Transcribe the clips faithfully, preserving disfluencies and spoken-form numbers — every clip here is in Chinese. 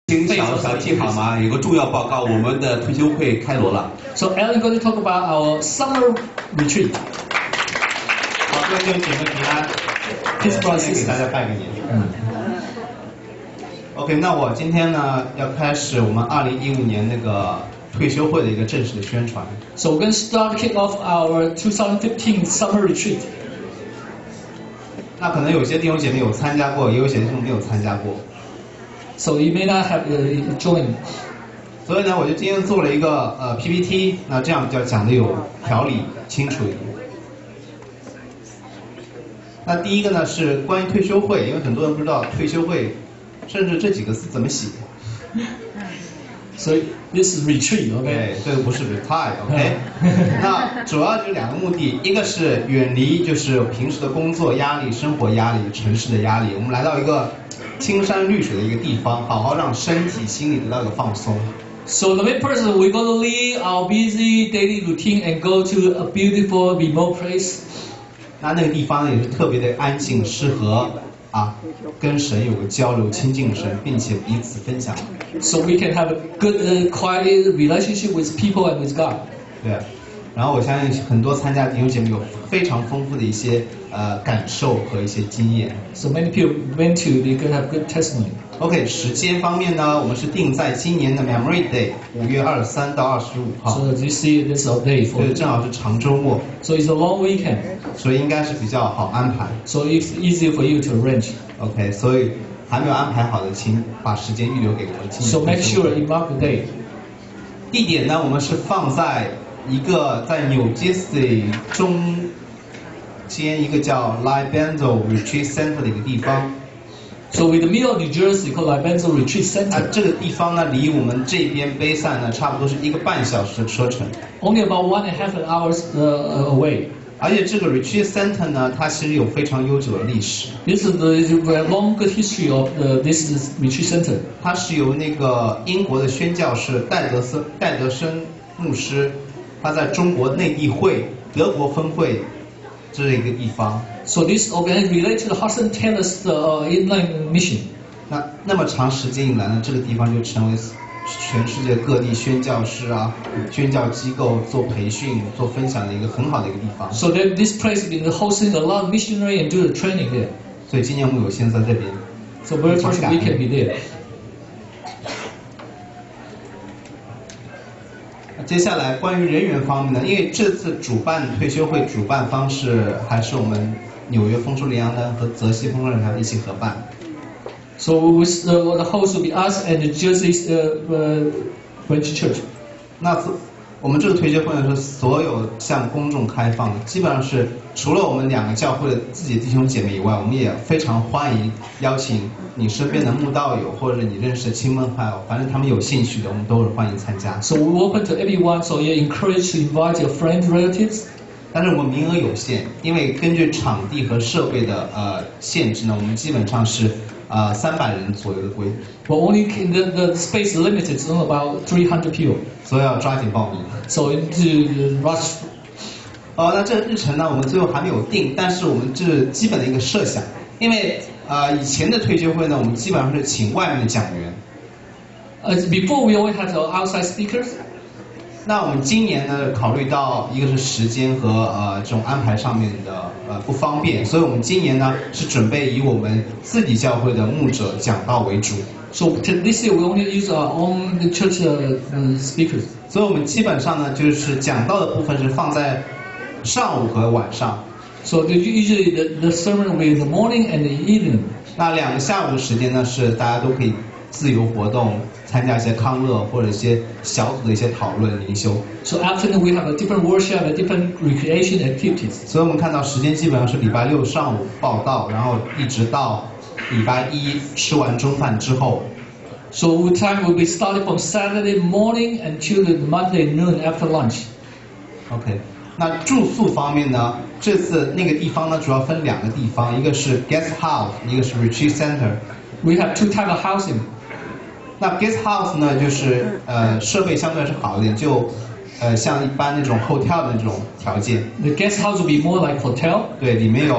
听小小记好吗？有个重要报告，我们的退休会开锣了。 So Alan going to talk about our summer retreat. 好，各位弟兄姐妹平安。 Please 呃先给大家拜个年。嗯。OK， 那我今天呢要开始我们二零一五年那个退休会的一个正式的宣传。 So we're going to start kick off our twenty fifteen summer retreat. 那可能有些弟兄姐妹有参加过，也有些弟兄没有参加过。 So you may not have uh, joined. 所以呢，我就今天做了一个呃 P P T， 那这样比较讲的有条理、清楚一点。那第一个呢是关于退休会，因为很多人不知道退休会，甚至这几个字怎么写。 所以 this is retreat，OK？、 Okay? 这个不是 retire，OK？、Okay? 那主要就两个目的，一个是远离就是平时的工作压力、生活压力、城市的压力，我们来到一个青山绿水的一个地方，好好让身体、心理得到一个放松。 So the main purpose we're going to leave our busy daily routine and go to a beautiful remote place. 那那个地方也是特别的安静，适合啊跟神有个交流、亲近神，并且彼此分享。 So we can have a good, uh, quiet relationship with people and with God. 对。然后我相信很多参加的弟兄姐妹有非常丰富的一些呃感受和一些经验。 So many people went to, they could have good testimony. OK， 时间方面呢，我们是定在今年的 Memory Day， 五月二十三到二十五号。 So as you see, this is our day for. 对，正好是长周末。 So it's a long weekend. 所以应该是比较好安排。 So it's easier for you to arrange. OK， 所以还没有安排好的，请把时间预留给我们今年。 So make sure you mark the day. 地点呢，我们是放在一个在纽约市中间一个叫 Libenzo Retreat Center 的一个地方。 So with the middle of New Jersey called Libenzo Retreat Center. 啊，这个地方呢，离我们这边杯山呢，差不多是一个半小时的车程。 Only about one and a half hours uh, away. 而且这个 Retreat Center 呢，它其实有非常悠久的历史。 This is the long history of the, this retreat center. 它是由那个英国的宣教士戴德森戴德生牧师，他在中国内地会德国分会这是一个地方。 So this organization related to the Hudson Taylor's uh, inland mission. 那那么长时间以来呢，这个地方就成为全世界各地宣教师啊、宣教机构做培训、做分享的一个很好的一个地方。 So that this place has been hosting a lot of missionary and do the training there. 所以今年我们有幸在这边。 So very fortunate we can be there. 接下来关于人员方面呢，因为这次主办退休会主办方式还是我们纽约丰收联阳呢和泽西丰收联阳一起合办。 So with the, the host will be us and the Jersey uh, uh, Branch Church. 那我们这个退休会呢是所有向公众开放的，基本上是除了我们两个教会的自己的弟兄姐妹以外，我们也非常欢迎邀请你身边的慕道友或者你认识的亲朋好友，反正他们有兴趣的，我们都是欢迎参加。 So we open to everyone, so you're encouraged to invite your friends, relatives. 但是我们名额有限，因为根据场地和设备的呃限制呢，我们基本上是呃三百人左右的规。 But only the, the space is limited, it's only about three hundred people. 所以要抓紧报名。 So you need to rush. 哦，那这个日程呢，我们最后还没有定，但是我们这是基本的一个设想，因为呃以前的退休会呢，我们基本上是请外面的讲员。 Uh, before we always had our outside speakers. 那我们今年呢，考虑到一个是时间和呃这种安排上面的呃不方便，所以我们今年呢是准备以我们自己教会的牧者讲道为主。 So this year we only use our own church uh, speakers. 所以我们基本上呢就是讲道的部分是放在上午和晚上。 So usually the, the sermon will be in the morning and the evening. 那两个下午的时间呢是大家都可以自由活动，参加一些康乐或者一些小组的一些讨论灵修。 So afternoon we have a different worship, a different recreation activities. 所以我们看到时间基本上是礼拜六上午报道，然后一直到礼拜一吃完中饭之后。 So time will be started from Saturday morning until the Monday noon after lunch. OK， 那住宿方面呢，这次那个地方呢主要分两个地方，一个是 guest house， 一个是 retreat center。 We have two type of housing. 那 guest house 呢，就是呃设备相对是好一点，就呃像一般那种 hotel 的那种条件。 The guest house will be more like hotel. 对，里面有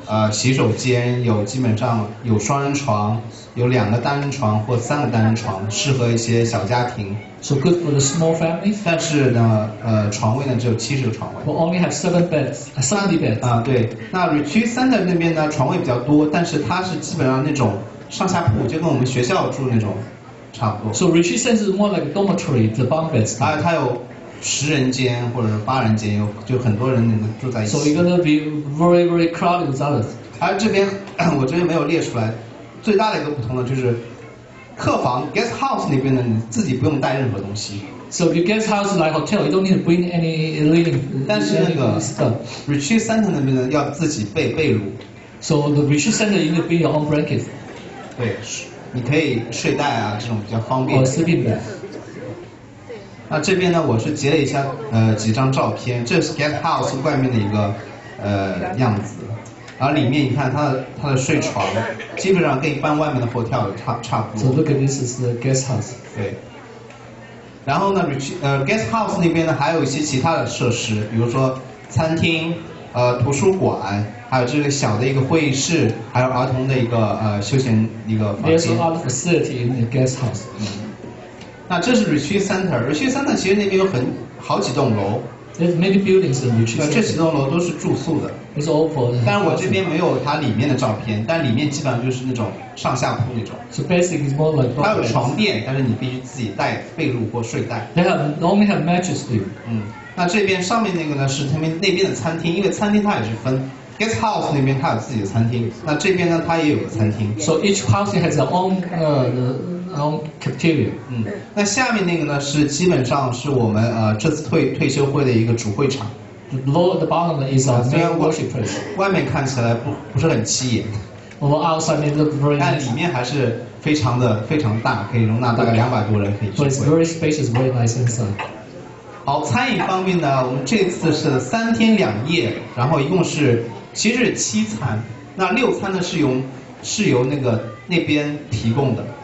呃洗手间，有基本上有双人床，有两个单人床或三个单人床，适合一些小家庭。 So good for the small families. 但是呢，呃，床位呢只有七十个床位。 We only have seven beds, uh, seventy beds. 啊，对。那 Retreat Center 那边呢，床位比较多，但是它是基本上那种上下铺，就跟我们学校住那种差不多。 So retreat center is more like a dormitory, the bunk beds. 还有它有十人间或者是八人间，有就很多人能住在一起。 So you're gonna be very very crowded with others. 而这边我这边没有列出来，最大的一个不同呢就是，客房 guest house 那边呢，你自己不用带任何东西。 So if you guest house like hotel, you don't need to bring any living. 但是那个 stuff. retreat center 那边呢，要自己备被褥。 So the retreat center you need to bring your own blanket. 对，你可以睡袋啊，这种比较方便。 Or sleeping bag. 那这边呢，我是截了一下呃几张照片，这是 guest house 外面的一个呃样子，然后里面你看它的它的睡床，基本上跟一般外面的 hotel 差差不 So 多。 look at this is the guest house. 对。然后呢，呃 guest house 那边呢还有一些其他的设施，比如说餐厅、呃图书馆，还有这个小的一个会议室，还有儿童的一个呃休闲一个房 There's 间。 a lot of facility in the guest house. 那这是 retreat center，retreat center 其实那边有很好几栋楼。 There's many buildings in retreat 那这几 center. 栋楼都是住宿的， It's all for. 但是我这边没有它里面的照片，但里面基本上就是那种上下铺那种。 So basically it's more like. 它有 bunk beds. 床垫，但是你必须自己带被褥或睡袋。 They have only have mattress for you. 嗯，那这边上面那个呢是他们那边的餐厅，因为餐厅它也是分 guest house 那边它有自己的餐厅，那这边呢它也有个餐厅。 So each housing has their own uh, the own cafeteria. 嗯，那下面那个呢是基本上是我们呃这次退退休会的一个主会场。 The lower the bottom is our 虽 main 然我 worship place. 外面看起来不不是很起眼， Although outside may look very 但 nice, 里面还是非常的非常大，可以容纳大概两百多人可以 but it's 聚会。 very spacious, very nice inside. 好，餐饮方面呢，我们这次是三天两夜，然后一共是其实是七餐，那六餐呢是由是由那个那边提供的，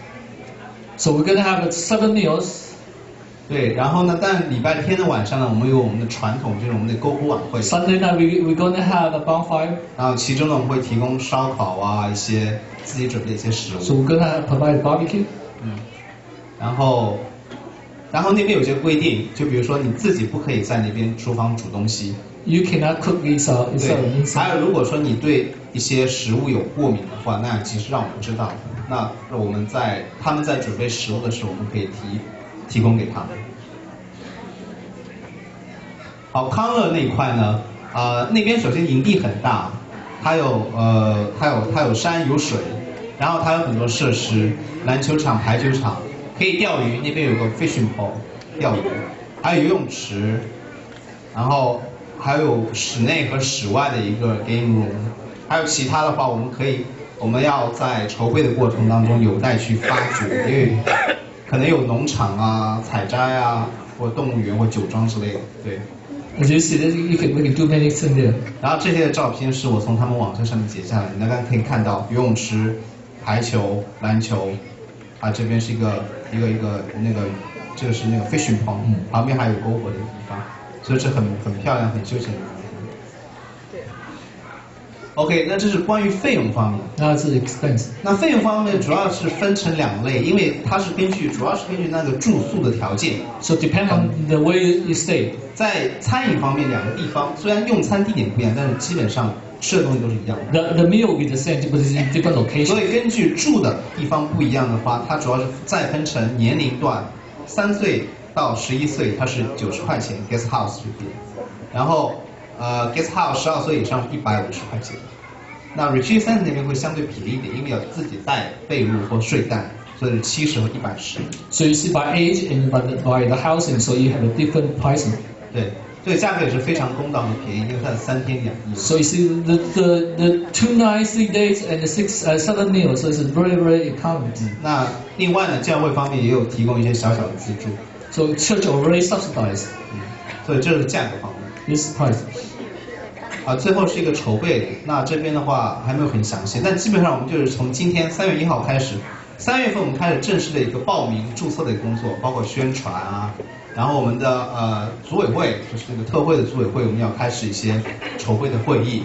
So we're gonna have seven meals. 对，然后呢，但礼拜天的晚上呢，我们有我们的传统，就是我们的篝火晚会， Sunday night we we're gonna have a bonfire. 然后其中呢我们会提供烧烤啊，一些自己准备的一些食 So 物， we're gonna provide barbecue. 嗯，然后然后那边有些规定，就比如说你自己不可以在那边厨房煮东西。 You cannot cook inside 对， inside. 还有如果说你对一些食物有过敏的话，那及时让我们知道，那我们在他们在准备食物的时候，我们可以提提供给他们。好，康乐那一块呢，呃，那边首先营地很大，它有呃它有它有山有水，然后它有很多设施，篮球场、排球场，可以钓鱼，那边有个 fishing pole 钓鱼，还有游泳池，然后。还有室内和室外的一个 game room， 还有其他的话，我们可以，我们要在筹备的过程当中有待去发掘，因为可能有农场啊、采摘啊，或动物园或酒庄之类的，对。 As you see, you can we can do many things there. 然后这些的照片是我从他们网站上面截下来的，大家可以看到游泳池、排球、篮球，啊这边是一个一个一个那个，这个是那个 fishing pond， 旁边还有篝火的地方。 所以是很很漂亮、很休闲的地方。对。OK， 那这是关于费用方面。 那是 expense。 那费用方面主要是分成两类，因为它是根据主要是根据那个住宿的条件。 So depend on the way you stay。 在餐饮方面，两个地方虽然用餐地点不一样，但是基本上吃的东西都是一样的。 The the meal will be the same, but it's in different location. 所以根据住的地方不一样的话，它主要是再分成年龄段，三岁。 到十一岁，它是九十块钱 guest house 这边，然后呃 guest house 十二岁以上是一百五十块钱。那 retreat center 那边会相对便宜一点，因为要自己带被褥或睡袋，所以是七十和一百十。 So you see by age and by the, by the housing, so you have a different pricing. 对，所以价格也是非常公道和便宜，因为它是三天两夜。 So you see the the the two nights, three days, and the six uh, seven meals, so it's very very economical. 嗯，那另外呢，教会方面也有提供一些小小的资助。 So church already subsidized. 嗯，所以这是价格方面。 This price. 啊，最后是一个筹备，那这边的话还没有很详细，但基本上我们就是从今天三月一号开始，三月份我们开始正式的一个报名注册的工作，包括宣传啊，然后我们的呃组委会就是这个特会的组委会，我们要开始一些筹备的会议，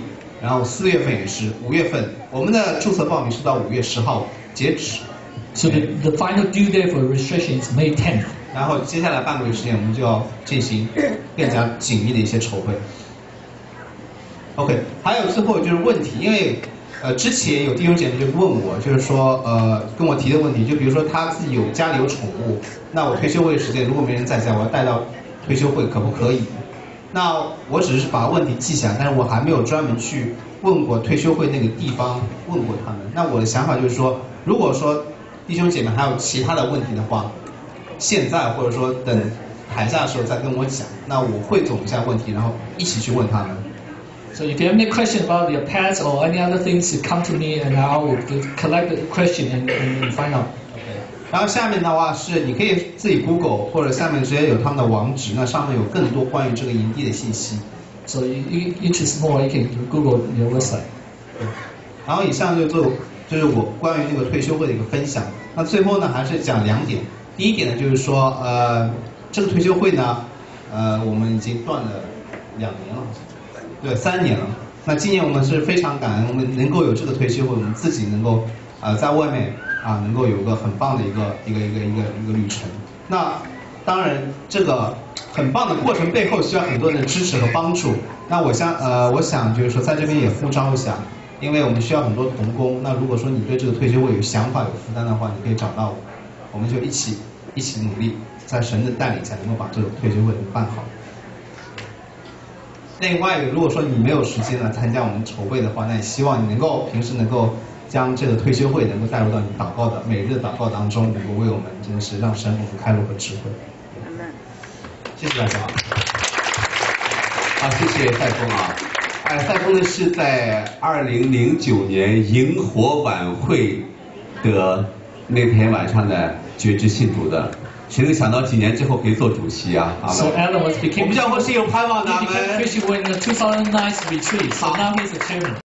然后四月份也是，五月份我们的注册报名是到五月十号截止。 So the, the final due date for registration is May tenth. 然后接下来半个月时间，我们就要进行更加紧密的一些筹备。OK， 还有最后就是问题，因为呃之前有弟兄姐妹就问我，就是说呃跟我提的问题，就比如说他自己有家里有宠物，那我退休会时间如果没人在家，我要带到退休会可不可以？那我只是把问题记下来，但是我还没有专门去问过退休会那个地方问过他们。那我的想法就是说，如果说弟兄姐妹还有其他的问题的话，现在或者说等台下的时候再跟我讲，那我汇总一下问题，然后一起去问他们。 So if you have any question about your pets or any other things, you come to me and I will collect the question and, and find out. 然后下面的话是你可以自己 Google 或者下面直接有他们的网址，那上面有更多关于这个营地的信息。 So you, you interest more, you can Google your website. 然后以上就做就是我关于那个退休会的一个分享。那最后呢还是讲两点。第一点呢就是说呃这个退休会呢呃我们已经断了两年了，对三年了。那今年我们是非常感恩，我们能够有这个退休会，我们自己能够呃在外面啊能够有一个很棒的一个一个一个一个一个旅程。那当然这个很棒的过程背后需要很多人的支持和帮助。那我想呃我想就是说在这边也呼召一下，因为我们需要很多同工。那如果说你对这个退休会有想法有负担的话，你可以找到我，我们就一起一起努力，在神的带领下能够把这个退休会办好。另外，如果说你没有时间来参加我们筹备的话，那也希望你能够平时能够将这个退休会能够带入到你祷告的每日的祷告当中，能够为我们真的是让神我们开路和智慧。谢谢大家。 好，谢谢赛峰啊。哎，赛峰呢是在二零零九年萤火晚会的那天晚上呢决志信主的。谁能想到几年之后可以做主席啊？ So Alan was became. 我们教会是有盼望的。 He became Christian in the two thousand nine retreat. So now he's a chairman.